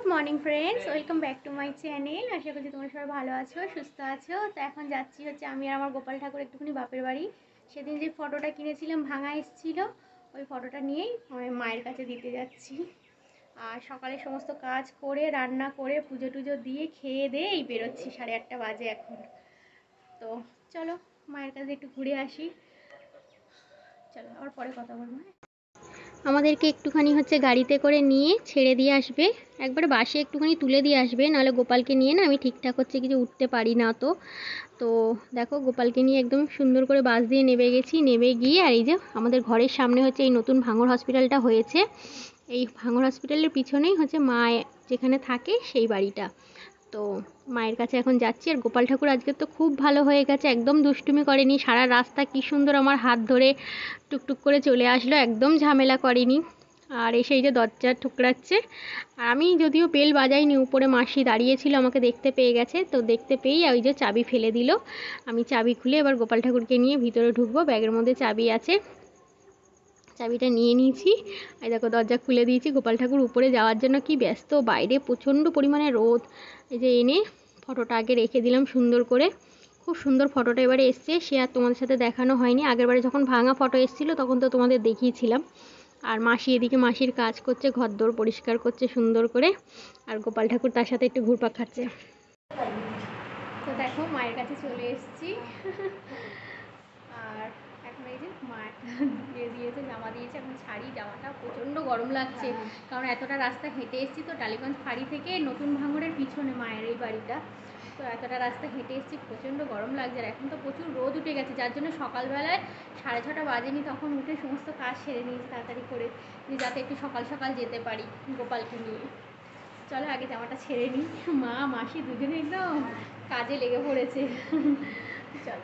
Good morning friends, welcome back to my channel. আশা করছি তোমরা সবাই ভালো আছো, সুস্থ আছো। তো এখন যাচ্ছি হচ্ছে আমি আর আমার গোপাল ঠাকুর একটুখানি বাপের বাড়ি। সেদিন যে ফটোটা কিনেছিলাম ভাঙা এসেছিল, ওই ফটোটা নিয়েই আমি মায়ের কাছে দিতে যাচ্ছি। আর সকালে সমস্ত কাজ করে রান্না করে পুজো টুজো দিয়ে খেয়ে দিয়েই বেরোচ্ছি, 8:30 বাজে এখন। তো চলো মায়ের কাছে একটু ঘুরে আসি। চলো আবার পরে কথা বলবো। আমাদেরকে একটুখানি হচ্ছে গাড়িতে করে নিয়ে ছেড়ে দিয়ে আসবে, একবারে বাসে একটুখানি তুলে দিয়ে আসবে, নাহলে গোপালকে নিয়ে না আমি ঠিকঠাক হচ্ছে কিছু উঠতে পারি না। তো তো দেখো গোপালকে নিয়ে একদম সুন্দর করে বাস দিয়ে নেমে গেছি। নেমে গিয়ে আর এই যে আমাদের ঘরের সামনে হচ্ছে এই নতুন ভাঙড় হসপিটালটা হয়েছে, এই ভাঙড় হসপিটালের পিছনেই হচ্ছে মা যেখানে থাকে সেই বাড়িটা। তো মায়ের কাছে এখন যাচ্ছি। আর গোপাল ঠাকুর আজকে তো খুব ভালো হয়ে গেছে, একদম দুষ্টুমি করেনি, সারা রাস্তা কি সুন্দর আমার হাত ধরে টুকটুক করে চলে আসলো, একদম ঝামেলা করেনি। আর এসে এই যে দরজা ঠুকরাচ্ছে, আর আমি যদিও বেল বাজাইনি, উপরে মাসি দাঁড়িয়েছিল, আমাকে দেখতে পেয়ে গেছে। তো দেখতে পেয়েই ওই যে চাবি ফেলে দিল। আমি চাবি খুলে এবার গোপাল ঠাকুরকে নিয়ে ভিতরে ঢুকবো, ব্যাগের মধ্যে চাবি আছে, চাবিটা নিয়ে নিয়েছি। এই দেখো দরজা খুলে দিয়েছি। গোপাল ঠাকুর উপরে যাওয়ার জন্য কি ব্যস্ত, বাইরে প্রচণ্ড পরিমাণে রোদ। এই যে এনে ফটোটা আগে রেখে দিলাম সুন্দর করে, খুব সুন্দর ফটোটা এবারে এসছে। সে আর তোমাদের সাথে দেখানো হয়নি, আগেরবারে যখন ভাঙা ফটো এসেছিলো তখন তো তোমাদের দেখিয়েছিলাম। আর মাসি এদিকে মাসির কাজ করছে, ঘরদোর পরিষ্কার করছে সুন্দর করে, আর গোপাল ঠাকুর তার সাথে একটু ঘুরপাক খাচ্ছে। তো দেখো মায়ের কাছে চলে এসেছি। আর এখন এই যে মা একটা দিয়ে দিয়েছে, জামা দিয়েছে, এখন ছাড়ি জামাটা, প্রচণ্ড গরম লাগছে। কারণ এতটা রাস্তা হেঁটে এসেছি, তো টালিগঞ্জ ফাঁড়ি থেকে নতুন ভাঙড়ের পিছনে মায়ের এই বাড়িটা, তো এতটা রাস্তা হেঁটে এসেছি, প্রচণ্ড গরম লাগছে। আর এখন তো প্রচুর রোদ উঠে গেছে, যার জন্য সকালবেলায় 6:30 বাজেনি তখন উঠে সমস্ত কাজ সেরে নিয়েছি তাড়াতাড়ি করে, যাতে একটু সকাল সকাল যেতে পারি গোপালকে নিয়ে। চলো আগে জামাটা ছেড়ে নিই, মা মাসি দুজনে একদম কাজে লেগে পড়েছে। চলো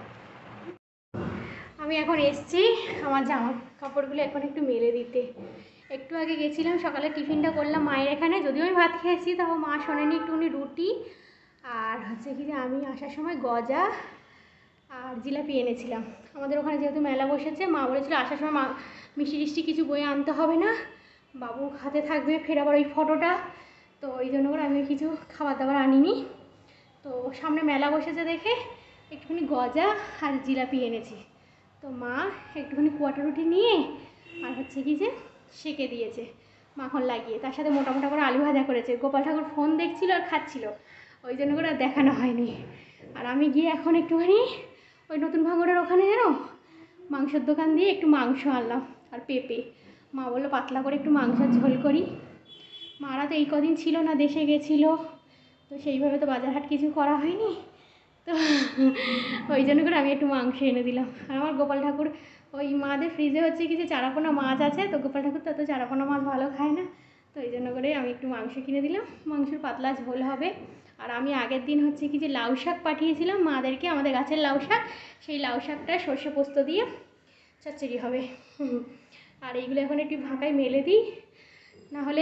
আমি এখন এসছি আমার জামা কাপড়গুলো এখন একটু মেলে দিতে। একটু আগে গেছিলাম, সকালে টিফিনটা করলাম মায়ের এখানে, যদিও আমি ভাত খেয়েছি তাও মা শোনেনি, একটুখানি রুটি আর হচ্ছে কি যে আমি আসার সময় গজা আর জিলাপি এনেছিলাম। আমাদের ওখানে যেহেতু মেলা বসেছে, মা বলেছিল আসার সময় মিষ্টি টিষ্টি কিছু বয়ে আনতে হবে না, বাবু হাতে থাকবে, ফের আবার ওই ফটোটা, তো ওই জন্য করে আমি কিছু খাবার দাবার আনিনি। তো সামনে মেলা বসেছে দেখে একটুখানি গজা আর জিলাপি এনেছি। তো মা একটুখানি কোয়াটা রুটি নিয়ে আর হচ্ছে কি যে সেঁকে দিয়েছে মাখন লাগিয়ে, তার সাথে মোটা মোটা করে আলু ভাজা করেছে। গোপাল ঠাকুর ফোন দেখছিল আর খাচ্ছিল, ওই জন্য করে আর দেখানো হয়নি। আর আমি গিয়ে এখন একটুখানি ওই নতুন ভাঙড়ের ওখানে যেন মাংসের দোকান দিয়ে একটু মাংস আনলাম আর পেঁপে। মা বললো পাতলা করে একটু মাংসের ঝোল করি। মারা তো এই কদিন ছিল না, দেশে গেছিলো, তো সেইভাবে তো বাজার হাট কিছু করা হয়নি, তো ওই জন্য করে আমি একটু মাংস এনে দিলাম। আর আমার গোপাল ঠাকুর ওই মাদের ফ্রিজে হচ্ছে কি যে চারাপোনা মাছ আছে, তো গোপাল ঠাকুর তো চারাপোনা মাছ ভালো খায় না, তো এই জন্য করে আমি একটু মাংস কিনে দিলাম, মাংসের পাতলা ঝোল হবে। আর আমি আগের দিন হচ্ছে কি যে লাউ শাক পাঠিয়েছিলাম মাদেরকে, আমাদের গাছের লাউ শাক, সেই লাউ শাকটা সর্ষে পোস্ত দিয়ে চচ্চড়ি হবে। আর এইগুলো এখন একটু ফাঁকায় মেলে দিই, নাহলে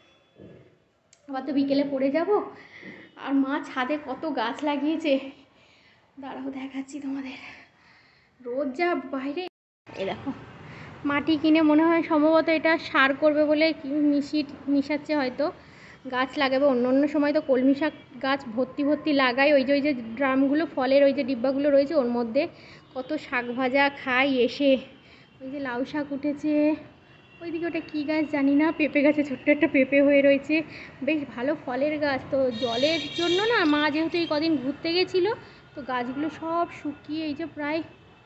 আবার তো বিকেলে পড়ে যাব। আর মা ছাদে কত গাছ লাগিয়েছে, দাঁড়াও দেখাচ্ছি তোমাদের, রোদ যা বাইরে। এই দেখো মাটি কিনে মনে হয় সম্ভবত এটা সার করবে বলে কি মিশাচ্ছে হয়তো, গাছ লাগাবে। অন্য অন্য সময় তো কলমি শাক গাছ ভর্তি ভর্তি লাগাই, ওই যে ড্রামগুলো ফলের ওই যে ডিব্বাগুলো রয়েছে ওর মধ্যে কত শাক ভাজা খাই এসে। ওই যে লাউ শাক উঠেছে, ওইদিকে ওটা কী গাছ জানি না, পেঁপে গাছে ছোট্ট একটা পেঁপে হয়ে রয়েছে, বেশ ভালো ফলের গাছ। তো জলের জন্য না মা যেহেতু এই কদিন ঘুরতে গেছিলো, তো গাছগুলো সব শুকিয়ে এই যে প্রায়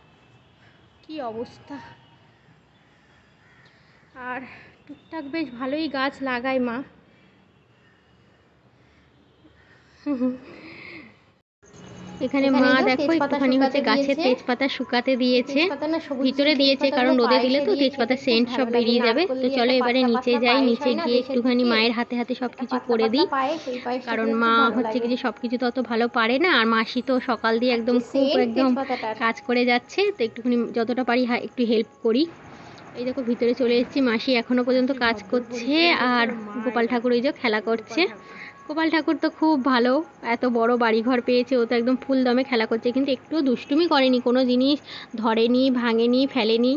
কী অবস্থা। আর টুকটাক বেশ ভালোই গাছ লাগায় মা। এখানে মা দেখো একটুখানি হচ্ছে গাছের তেজপাতা শুকাতে দিয়েছে, ভিতরে দিয়েছে কারণ রোদে দিলে তো তেজপাতা সেন্ট সব বেরিয়ে যাবে। তো চলো এবারে নিচে যাই, নিচে গিয়ে একটুখানি মায়ের হাতে হাতে সব কিছু করে দিই, কারণ মা হচ্ছে কি যে সব কিছু তো অত ভালো পারে না, আর মাসি তো সকাল দিয়ে একদম খুব একদম কাজ করে যাচ্ছে, তো একটুখানি যতটা পারি একটু হেল্প করি। এই দেখো ভিতরে চলে এসেছি, মাসি এখনো পর্যন্ত কাজ করছে, আর গোপাল ঠাকুর ওই যে খেলা করছে। গোপাল ঠাকুর তো খুব ভালো, এত বড় বাড়িঘর পেয়েছে, ও তো একদম ফুল দমে খেলা করছে, কিন্তু একটুও দুষ্টুমি করেনি, কোনো জিনিস ধরেনি, ভাঙেনি, ফেলেনি।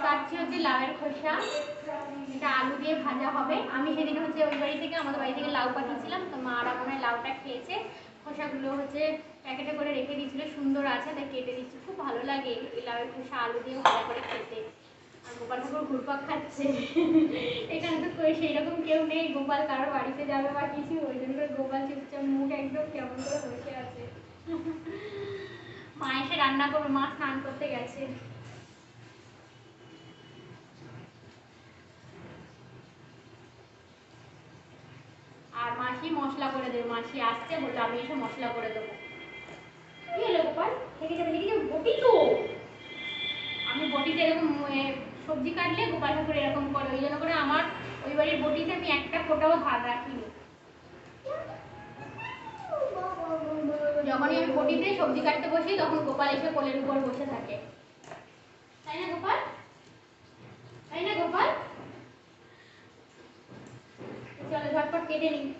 কাটছি হচ্ছে লাউয়ের খোসা, এটা আলু দিয়ে ভাজা হবে। আমি সেদিন হচ্ছে ওই বাড়ি থেকে আমাদের বাড়ি থেকে লাউ পাঠিয়েছিলাম, তো মারা মনে হয় লাউটা খেয়েছে, খোসাগুলো হচ্ছে প্যাকেটে করে রেখে দিয়েছিল, সুন্দর আছে তাই কেটে দিচ্ছি। খুব ভালো লাগে এই লাউয়ের খোসা আলু দিয়ে ভাজা করে খেতে। আর গোপাল ঠাকুর ঘুরপাক খাচ্ছে এখানে তো সেই রকম কেউ নেই, গোপাল কারোর বাড়িতে যাবে বা কিছু, ওই জন্য করে গোপাল চুপচাপ মুখ একদম কেমন করে বসে আছে। মা এসে রান্না করবে, মা স্নান করতে গেছে। আর মাসি মশলা করে দেবে, মাসি আসছে বললো আমি এসে মশলা করে দেবো। কি হলো গোপাল, থেকে যাবে দেখি বটি তো, আমি বটিতে এরকম সবজি কাটলে গোপাল ঠাকুর এরকম করে, ওই জন্য করে আমার ওই বাড়ির বটিতে আমি একটা ফোটাও ভাত রাখিনি। যখনই আমি বটিতে সবজি কাটতে বসি তখন গোপাল এসে কোলের উপর বসে থাকে, তাই না গোপাল? তাই না গোপাল? চলো ঝটপট কেটে নিই।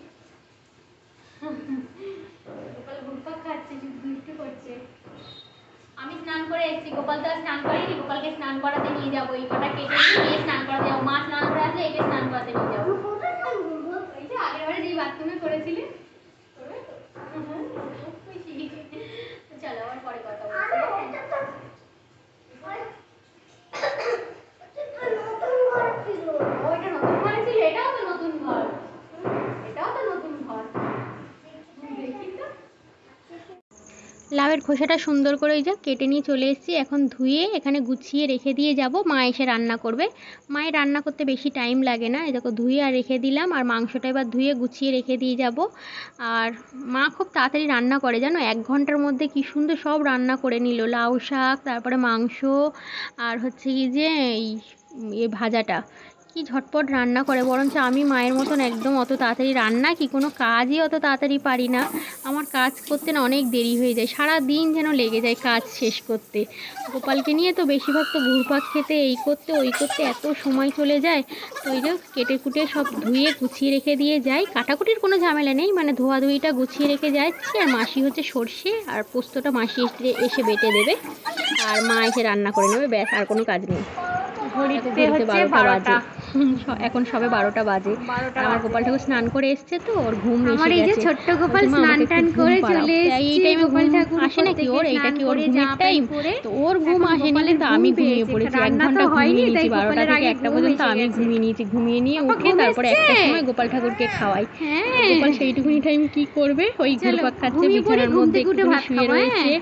গোপাল ঘুরপাক খাচ্ছে, দুষ্টু করছে। আমি স্নান করে এসেছি, গোপাল তো আর স্নান করেনি, গোপালকে স্নান করাতে নিয়ে যাবো। এই কটা কেটে নিয়ে স্নান করাতে যাবো, মা স্নান করে আসলে একে স্নান করাতে নিয়ে যাবো। এই যে আগের বারে যেই বাথরুমে করেছিলে, করবে তো? খুশি। চলো আবার পরে কথা বলছি। ওইটা নতুন ঘরে ছিল, এটাও তো নতুন ঘর, এটাও তো নতুন ঘর। দেখি তো লাউয়ের খোসাটা সুন্দর করে ওই যা কেটে নিয়ে চলে এসেছি, এখন ধুয়ে এখানে গুছিয়ে রেখে দিয়ে যাব, মা এসে রান্না করবে। মায়ের রান্না করতে বেশি টাইম লাগে না, এই দেখো ধুয়ে আর রেখে দিলাম, আর মাংসটা এবার ধুয়ে গুছিয়ে রেখে দিয়ে যাব। আর মা খুব তাড়াতাড়ি রান্না করে জানো, 1 ঘন্টার মধ্যে কি সুন্দর সব রান্না করে নিল, লাউ শাক, তারপরে মাংস, আর হচ্ছে কি যে এই ভাজাটা, কি ঝটপট রান্না করে। বরঞ্চ আমি মায়ের মতন একদম অত তাড়াতাড়ি রান্না কি কোনো কাজই অত তাড়াতাড়ি পারি না, আমার কাজ করতে না অনেক দেরি হয়ে যায়, সারা দিন যেন লেগে যায় কাজ শেষ করতে। গোপালকে নিয়ে তো বেশিরভাগ তো ঘুরপাক খেতে, এই করতে ওই করতে এত সময় চলে যায়। তো ওই যে কেটে কুটে সব ধুয়ে গুছিয়ে রেখে দিয়ে যাই, কাটাকুটির কোনো ঝামেলা নেই, মানে ধোয়াধুয়িটা গুছিয়ে রেখে যাচ্ছি। আর মাসি হচ্ছে সর্ষে আর পোস্তটা মাসি এসে বেটে দেবে, আর মা এসে রান্না করে নেবে, ব্যাস আর কোনো কাজ নেই। ঘড়িতে হচ্ছে 12টা বাজে, এখন সবে 12টা বাজে। আমার গোপাল ঠাকুর স্নান করে এসছে তো ওর ঘুম এসে গেছে। ছোট্ট গোপাল স্নান টান করে চলে এসেছে, এই টাইমে গোপাল ঠাকুর আসে নাকি ওর, এইটা কি ওর ঘুমের টাইম? তো ওর ঘুম আসেনি, কিন্তু আমি ঘুমিয়ে পড়েছি, 1 ঘন্টা ঘুমিয়ে নিয়েছি, 12টা থেকে 1টা পর্যন্ত আমি ঘুমিয়ে নিয়েছি। ঘুমিয়ে নিয়ে উঠে তারপরে 1টার সময় গোপাল ঠাকুরকে খাওয়াই। গোপাল সেইটুকুনি টাইম কি করবে, ওই ঘুরপাক খাচ্ছে বিছানার মধ্যে, একটু শুয়ে রয়েছে।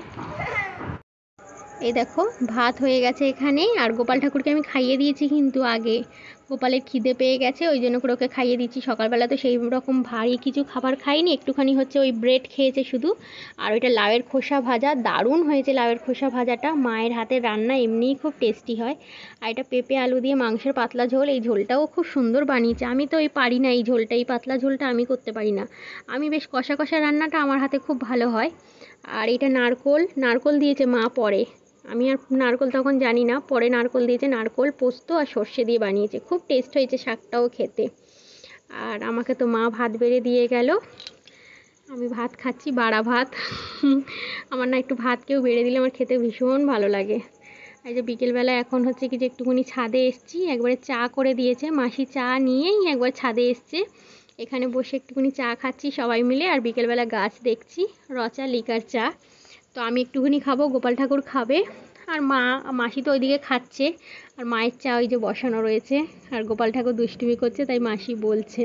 এই দেখো ভাত হয়ে গেছে এখানে, আর গোপাল ঠাকুরকে আমি খাইয়ে দিয়েছি, কিন্তু আগে গোপালের খিদে পেয়ে গেছে ওই জন্য করে ওকে খাইয়ে দিচ্ছি। সকালবেলা তো সেই রকম ভারী কিছু খাবার খাইনি, একটুখানি হচ্ছে ওই ব্রেড খেয়েছে শুধু। আর ওইটা লাউয়ের খোসা ভাজা, দারুণ হয়েছে লাউয়ের খোসা ভাজাটা, মায়ের হাতের রান্না এমনিই খুব টেস্টি হয়। আর এটা পেঁপে আলু দিয়ে মাংসের পাতলা ঝোল, এই ঝোলটাও খুব সুন্দর বানিয়েছে। আমি তো এই পারি না এই ঝোলটা, এই পাতলা ঝোলটা আমি করতে পারি না, আমি বেশ কষা কষা রান্নাটা আমার হাতে খুব ভালো হয়। আর এটা নারকোল দিয়েছে মা পরে, আমি আর নারকোল তখন জানি না, পরে নারকোল দিয়েছে, নারকোল পোস্ত আর সর্ষে দিয়ে বানিয়েছে, খুব টেস্ট হয়েছে শাকটাও খেতে। আর আমাকে তো মা ভাত বেড়ে দিয়ে গেল, আমি ভাত খাচ্ছি, বাড়া ভাত। আমার না একটু ভাত কেউ বেড়ে দিলে আমার খেতে ভীষণ ভালো লাগে। এই যে বিকেলবেলা এখন হচ্ছে কি যে একটুখানি ছাদে এসছি, একবারে চা করে দিয়েছে মাসি, চা নিয়েই একবার ছাদে এসছে, এখানে বসে একটুখানি চা খাচ্ছি সবাই মিলে। আর বিকেলবেলা গাছ দেখছি, রচা লিকার চা, তো আমি একটুখানি খাবো, গোপাল ঠাকুর খাবে, আর মাসি তো ওইদিকে খাচ্ছে। আর মায়ের চা ওই যে বসানো রয়েছে, আর গোপাল ঠাকুর দুষ্টুমি করছে, তাই মাসি বলছে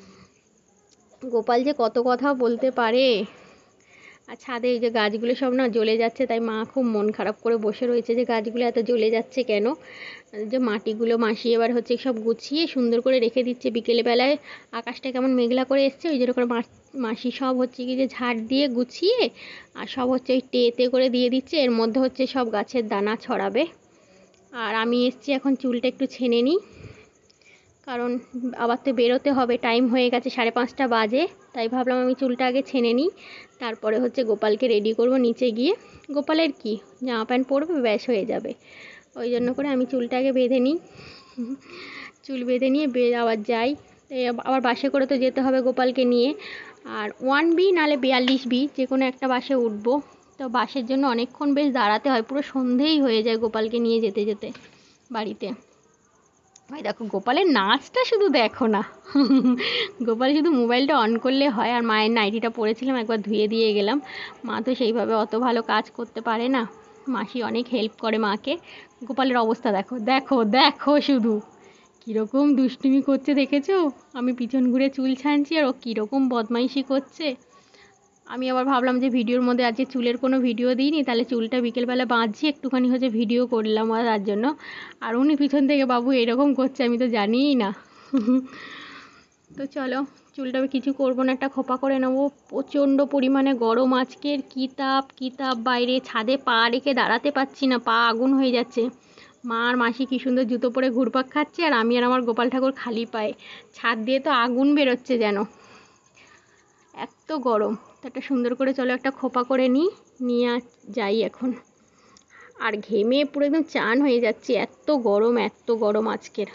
গোপাল যে কত কথা বলতে পারে। আর ছাদে এই যে গাছগুলো সব না জ্বলে যাচ্ছে, তাই মা খুব মন খারাপ করে বসে রয়েছে যে গাছগুলো এত জ্বলে যাচ্ছে কেন। যে মাটিগুলো মাসি এবার হচ্ছে সব গুছিয়ে সুন্দর করে রেখে দিচ্ছে, বিকেলে বেলায় আকাশটা কেমন মেঘলা করে এসছে, ওই জন্য করে মাসি সব হচ্ছে কি যে ঝাড় দিয়ে গুছিয়ে আর সব হচ্ছে ওই টেতে করে দিয়ে দিচ্ছে, এর মধ্যে হচ্ছে সব গাছের দানা ছড়াবে। আর আমি এসছি এখন চুলটা একটু ছেনে নিই, কারণ আবার তো বেরোতে হবে, টাইম হয়ে গেছে 5:30 বাজে, তাই ভাবলাম আমি চুলটা আগে ছেনে নিই, তারপরে হচ্ছে গোপালকে রেডি করব নিচে গিয়ে। গোপালের কি জামা প্যান্ট পরবে, ব্যাস হয়ে যাবে, ওই জন্য করে আমি চুলটা আগে বেঁধে নিই। চুল বেঁধে নিয়ে আবার যাই, আবার বাসে করে তো যেতে হবে গোপালকে নিয়ে। আর 1B নাহলে 42B যে কোনো একটা বাসে উঠবো, তো বাসের জন্য অনেকক্ষণ বেশ দাঁড়াতে হয়, পুরো সন্ধেই হয়ে যায় গোপালকে নিয়ে যেতে যেতে বাড়িতে। ওই দেখো গোপালের নাচটা শুধু দেখো না। গোপাল শুধু মোবাইলটা অন করলে হয়। আর মায়ের নাইটিটা পরেছিলাম, একবার ধুয়ে দিয়ে গেলাম। মা তো সেইভাবে অত ভালো কাজ করতে পারে না, মাসি অনেক হেল্প করে মাকে। গোপালের অবস্থা দেখো, দেখো দেখো শুধু কীরকম দুষ্টুমি করছে দেখেছো? আমি পিছন ঘুরে চুল ছাড়ছি আর ও কীরকম বদমাইশি করছে। আমি আবার ভাবলাম যে ভিডিওর মধ্যে আজকে চুলের কোনো ভিডিও দিইনি, তাহলে চুলটা বিকেলবেলা বাঁধছি একটুখানি হচ্ছে ভিডিও করলাম আর তার জন্য। আর উনি পিছন থেকে বাবু এরকম করছে আমি তো জানিই না। তো চলো, চুলটা কিছু করবো না, একটা খোপা করে নেবো। প্রচণ্ড পরিমাণে গরম আজকের, কী তাপ বাইরে, ছাদে পা রেখে দাঁড়াতে পারছি না, পা আগুন হয়ে যাচ্ছে। মা আর মাসি কী সুন্দর জুতো পরে ঘুরপাক খাচ্ছে, আর আমি আর আমার গোপাল ঠাকুর খালি পায়ে। ছাদ দিয়ে তো আগুন বেরোচ্ছে যেন, এত গরম। তো একটা সুন্দর করে চলো একটা খোপা করে নিয়ে যাই এখন। আর ঘেমে পুরো একদম চান হয়ে যাচ্ছে, এত গরম আজকের।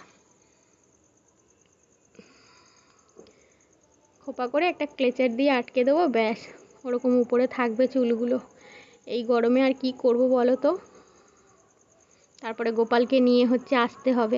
খোপা করে একটা ক্লেচার দিয়ে আটকে দেবো, ব্যাস ওরকম উপরে থাকবে চুলগুলো। এই গরমে আর কি করব বলো তো। তারপরে গোপালকে নিয়ে হচ্ছে আসতে হবে।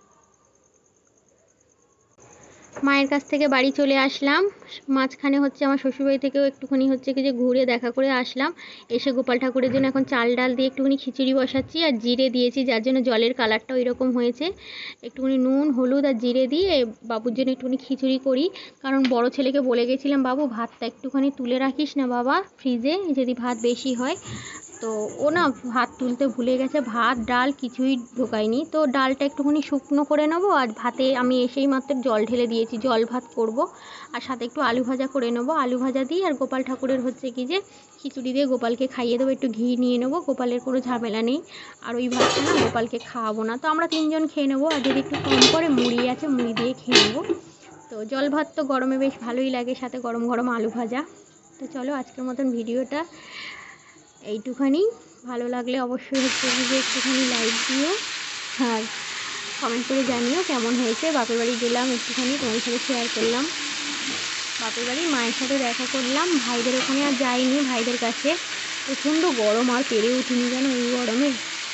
মায়ের কাছ থেকে বাড়ি চলে আসলাম, মাঝখানে হচ্ছে আমার শ্বশুরবাড়ি থেকেও একটুখানি হচ্ছে কি যে ঘুরে দেখা করে আসলাম। এসে গোপাল ঠাকুরের জন্য এখন চাল ডাল দিয়ে একটুখানি খিচুড়ি বসাচ্ছি, আর জিরে দিয়েছি, যার জন্য জলের কালারটা ওই রকম হয়েছে। একটুখানি নুন হলুদ আর জিরে দিয়ে বাবুর জন্য একটুখানি খিচুড়ি করি। কারণ বড় ছেলেকে বলে গেছিলাম, বাবু ভাতটা একটুখানি তুলে রাখিস না বাবা ফ্রিজে, যদি ভাত বেশি হয়। তো ও না ভাত তুলতে ভুলে গেছে, ভাত ডাল কিছুই ঢোকায়নি। তো ডালটা একটুখানি শুকনো করে নেবো, আর ভাতে আমি এসেই মাত্র জল ঢেলে দিয়েছি, জল ভাত করব। আর সাথে একটু আলু ভাজা করে নেবো, আলু ভাজা দিয়ে আর গোপাল ঠাকুরের হচ্ছে কি যে খিচুড়ি দিয়ে গোপালকে খাইয়ে দেবো, একটু ঘি নিয়ে নেবো, গোপালের কোনো ঝামেলা নেই। আর ওই ভাতটা না গোপালকে খাওয়াবো না, তো আমরা 3 জন খেয়ে নেবো। আর যদি একটু কম করে মুড়ি আছে, মুড়ি দিয়ে খেয়ে নেবো। তো জল ভাত তো গরমে বেশ ভালোই লাগে, সাথে গরম গরম আলু ভাজা। তো চলো আজকের মতন ভিডিওটা এইটুখানি। ভালো লাগলে অবশ্যই হচ্ছে যে একটুখানি লাইক দিও, আর কমেন্ট করে জানিও কেমন হয়েছে। বাপের বাড়ি গেলাম, একটুখানি তোমাদের সাথে শেয়ার করলাম। বাপের বাড়ি মায়ের সাথে দেখা করলাম, ভাইদের ওখানে আর যাইনি, ভাইদের কাছে প্রচণ্ড গরম, আর পেরে উঠিনি যেন এই গরমে।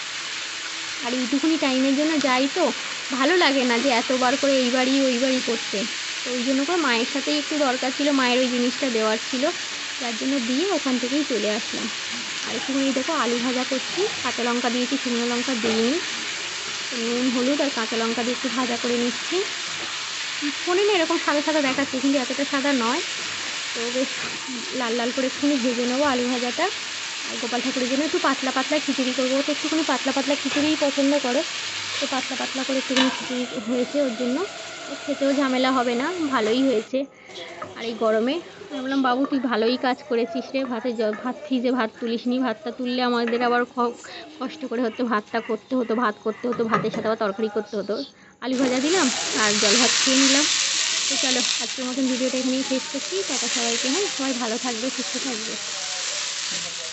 আর এইটুকুনি টাইমের জন্য যাই, তো ভালো লাগে না যে এতবার করে এই বাড়ি ওই বাড়ি করতে। তো ওই জন্য করে মায়ের সাথেই একটু দরকার ছিল, মায়ের ওই জিনিসটা দেওয়ার ছিল, যার জন্য দিয়ে ওখান থেকেই চলে আসলাম। আর একটুখানি দেখো আলু ভাজা করছি, কাঁচা লঙ্কা দিয়েছি, শুকনো লঙ্কা দিইনি। নুন হলুদ আর কাঁচা লঙ্কা দিয়ে একটু ভাজা করে নিচ্ছি। ফোনে না এরকম সাদা সাদা দেখাচ্ছে, কিন্তু এতটা সাদা নয়। তো বেশ লাল লাল করে একটুখানি ভেজে নেবো আলু ভাজাটা। আর গোপাল ঠাকুরের জন্য একটু পাতলা পাতলা খিচুড়ি করবো, তো একটুখানি পাতলা পাতলা খিচুড়িই পছন্দ করে। তো পাতলা পাতলা করে একটুখানি খিচুড়ি হয়েছে ওর জন্য, খেতেও ঝামেলা হবে না, ভালোই হয়েছে। আর এই গরমে আমি বললাম, বাবু তুই ভালোই কাজ করেছিস রে, ভাত ফ্রিজে ভাত তুলিসনি, ভাতটা তুললে আমাদের আবার কষ্ট করে হতো, ভাতটা করতে হতো, ভাত করতে হতো, ভাতের সাথে আবার তরকারি করতে হতো। আলু ভাজা দিলাম আর জল ভাত খেয়ে নিলাম। তো চলো আজকের মতন ভিডিওটা এখানেই শেষ করছি, টাটা সবাইকে। হ্যাঁ, সবাই ভালো থাকবে, সুস্থ থাকবে।